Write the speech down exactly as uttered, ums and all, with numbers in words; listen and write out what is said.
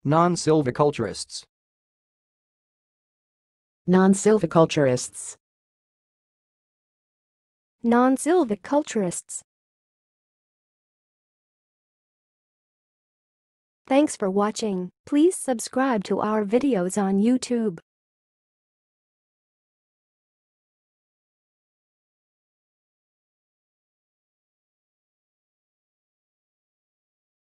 Non-silviculturists. Non-silviculturists. Non-silviculturists. Thanks for watching. Please subscribe to our videos on YouTube.